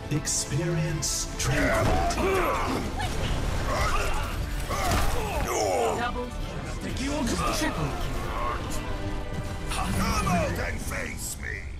Experience tranquility. Double kill. Triple kill. Come out and face me!